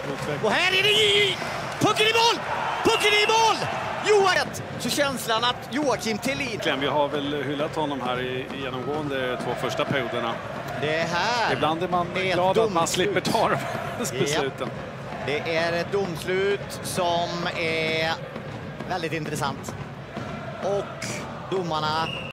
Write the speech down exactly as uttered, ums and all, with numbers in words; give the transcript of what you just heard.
Och här är det pucken i mål! Pucken i mål! Joakim! Så känslan att Joakim Thelin... Vi har väl hyllat honom här i, i genomgående två första perioderna. Det här... Ibland är man är glad att man slipper ta de besluten. Ja. Det är ett domslut som är väldigt intressant. Och domarna...